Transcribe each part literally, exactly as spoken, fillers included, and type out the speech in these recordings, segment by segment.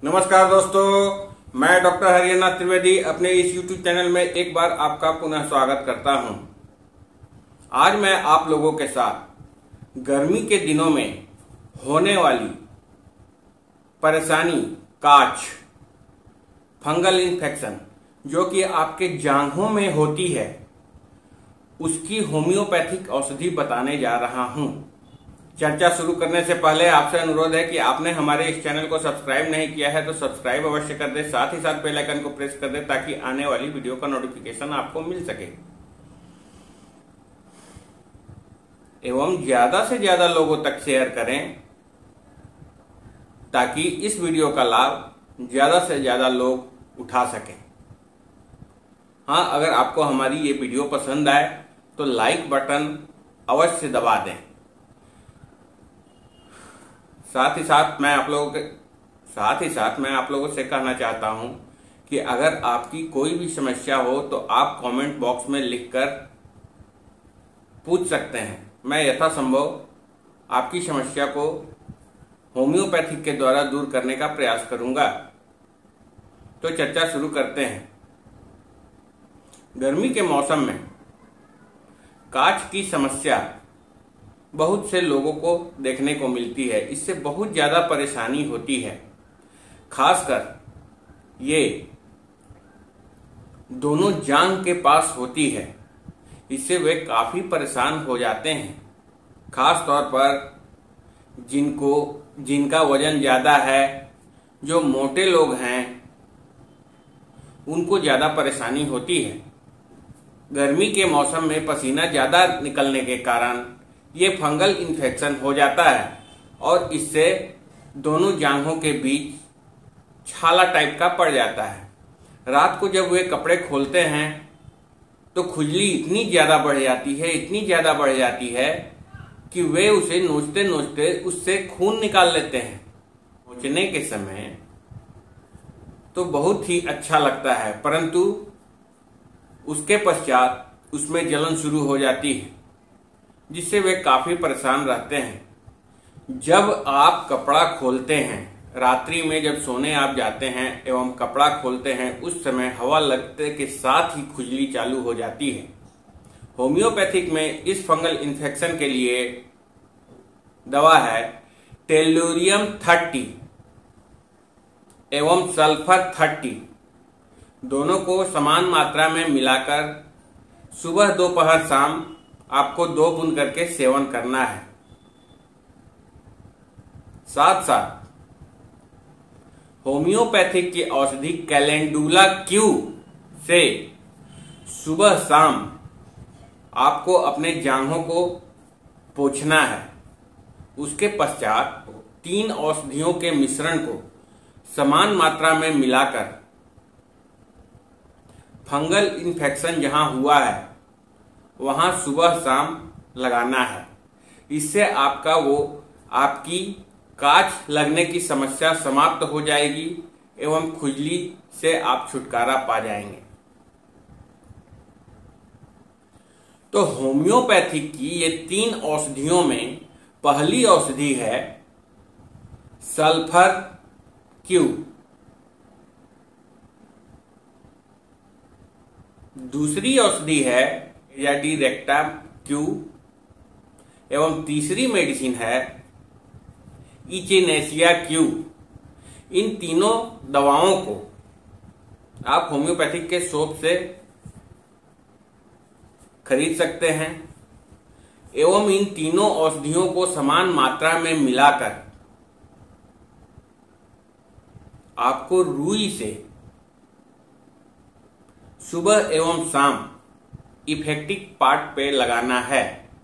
नमस्कार दोस्तों, मैं डॉक्टर हरियानाथ त्रिवेदी अपने इस यूट्यूब चैनल में एक बार आपका पुनः स्वागत करता हूं। आज मैं आप लोगों के साथ गर्मी के दिनों में होने वाली परेशानी काच, फंगल इन्फेक्शन जो कि आपके जांघों में होती है, उसकी होम्योपैथिक औषधि बताने जा रहा हूं। चर्चा शुरू करने से पहले आपसे अनुरोध है कि आपने हमारे इस चैनल को सब्सक्राइब नहीं किया है तो सब्सक्राइब अवश्य कर दे, साथ ही साथ बेल आइकन को प्रेस कर दे ताकि आने वाली वीडियो का नोटिफिकेशन आपको मिल सके एवं ज्यादा से ज्यादा लोगों तक शेयर करें ताकि इस वीडियो का लाभ ज्यादा से ज्यादा लोग उठा सकें। हाँ, अगर आपको हमारी ये वीडियो पसंद आए तो लाइक बटन अवश्य दबा दें। साथ ही साथ मैं आप लोगों के साथ ही साथ मैं आप लोगों से कहना चाहता हूं कि अगर आपकी कोई भी समस्या हो तो आप कमेंट बॉक्स में लिखकर पूछ सकते हैं। मैं यथासंभव आपकी समस्या को होम्योपैथिक के द्वारा दूर करने का प्रयास करूंगा। तो चर्चा शुरू करते हैं। गर्मी के मौसम में काच की समस्या बहुत से लोगों को देखने को मिलती है। इससे बहुत ज्यादा परेशानी होती है, खासकर ये दोनों जांघ के पास होती है। इससे वे काफी परेशान हो जाते हैं, खास तौर पर जिनको जिनका वजन ज्यादा है, जो मोटे लोग हैं, उनको ज्यादा परेशानी होती है। गर्मी के मौसम में पसीना ज्यादा निकलने के कारण ये फंगल इन्फेक्शन हो जाता है और इससे दोनों जांघों के बीच छाला टाइप का पड़ जाता है। रात को जब वे कपड़े खोलते हैं तो खुजली इतनी ज्यादा बढ़ जाती है इतनी ज्यादा बढ़ जाती है कि वे उसे नोचते नोचते उससे खून निकाल लेते हैं। नोचने के समय तो बहुत ही अच्छा लगता है, परंतु उसके पश्चात उसमें जलन शुरू हो जाती है, जिससे वे काफी परेशान रहते हैं। जब आप कपड़ा खोलते हैं, रात्रि में जब सोने आप जाते हैं एवं कपड़ा खोलते हैं, उस समय हवा लगते के साथ ही खुजली चालू हो जाती है। होम्योपैथिक में इस फंगल इन्फेक्शन के लिए दवा है टेल्लुरियम थर्टी एवं सल्फर थर्टी। दोनों को समान मात्रा में मिलाकर सुबह दोपहर शाम आपको दो बूंद करके सेवन करना है। साथ साथ होम्योपैथिक की औषधि कैलेंडुला क्यू से सुबह शाम आपको अपने जांघों को पोंछना है। उसके पश्चात तीन औषधियों के मिश्रण को समान मात्रा में मिलाकर फंगल इन्फेक्शन जहां हुआ है वहां सुबह शाम लगाना है। इससे आपका वो आपकी काच लगने की समस्या समाप्त हो जाएगी एवं खुजली से आप छुटकारा पा जाएंगे। तो होम्योपैथिक की ये तीन औषधियों में पहली औषधि है सल्फर क्यू, दूसरी औषधि है एजाडिरेक्टा क्यू एवं तीसरी मेडिसिन है इचिनेसिया क्यू। इन तीनों दवाओं को आप होम्योपैथिक के शॉप से खरीद सकते हैं एवं इन तीनों औषधियों को समान मात्रा में मिलाकर आपको रुई से सुबह एवं शाम इफेक्टिव पार्ट पे लगाना है।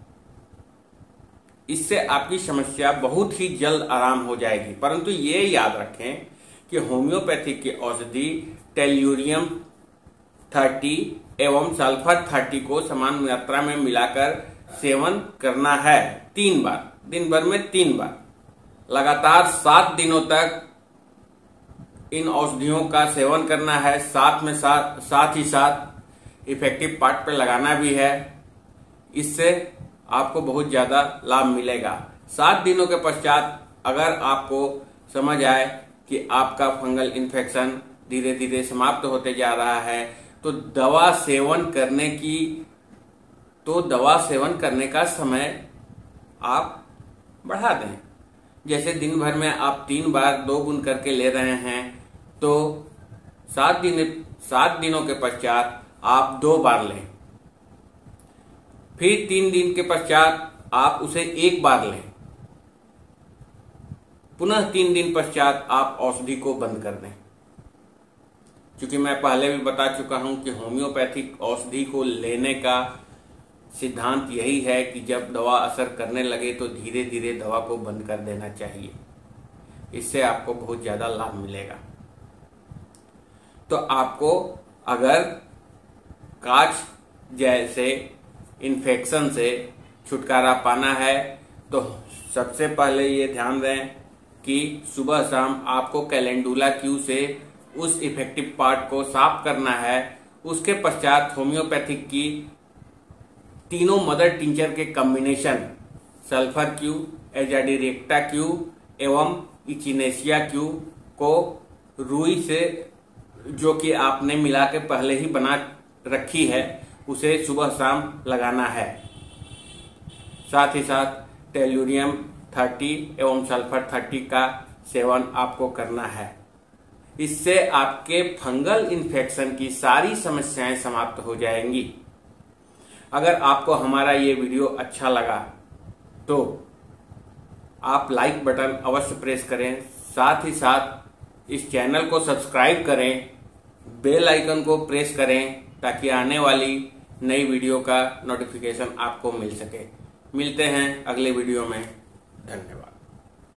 इससे आपकी समस्या बहुत ही जल्द आराम हो जाएगी। परंतु ये याद रखें कि होम्योपैथिक की औषधि टेल्लुरियम थर्टी एवं सल्फर थर्टी को समान मात्रा में मिलाकर सेवन करना है तीन बार, दिन भर में तीन बार, लगातार सात दिनों तक इन औषधियों का सेवन करना है। साथ में साथ साथ ही साथ इफेक्टिव पार्ट पे लगाना भी है। इससे आपको बहुत ज्यादा लाभ मिलेगा। सात दिनों के पश्चात अगर आपको समझ आए कि आपका फंगल इन्फेक्शन धीरे धीरे समाप्त होते जा रहा है, तो दवा सेवन करने की तो दवा सेवन करने का समय आप बढ़ा दें। जैसे दिन भर में आप तीन बार दो गुण करके ले रहे हैं, तो सात दिन सात दिनों के पश्चात आप दो बार लें। फिर तीन दिन के पश्चात आप उसे एक बार लें। पुनः तीन दिन पश्चात आप औषधि को बंद कर दें। क्योंकि मैं पहले भी बता चुका हूं कि होम्योपैथिक औषधि को लेने का सिद्धांत यही है कि जब दवा असर करने लगे तो धीरे धीरे दवा को बंद कर देना चाहिए। इससे आपको बहुत ज्यादा लाभ मिलेगा। तो आपको अगर काच जैसे इन्फेक्शन से छुटकारा पाना है तो सबसे पहले ये ध्यान दें कि सुबह शाम आपको कैलेंडुला क्यू से उस इफेक्टिव पार्ट को साफ करना है। उसके पश्चात होम्योपैथिक की तीनों मदर टिंचर के combination sulphur Q, azadirachta Q एवं इचिनेशिया क्यू को रुई से, जो कि आपने मिला के पहले ही बना रखी है, उसे सुबह शाम लगाना है। साथ ही साथ टेल्यूरियम थर्टी एवं सल्फर थर्टी का सेवन आपको करना है। इससे आपके फंगल इन्फेक्शन की सारी समस्याएं समाप्त हो जाएंगी। अगर आपको हमारा ये वीडियो अच्छा लगा तो आप लाइक बटन अवश्य प्रेस करें। साथ ही साथ इस चैनल को सब्सक्राइब करें, बेल आइकन को प्रेस करें ताकि आने वाली नई वीडियो का नोटिफिकेशन आपको मिल सके। मिलते हैं अगले वीडियो में। धन्यवाद।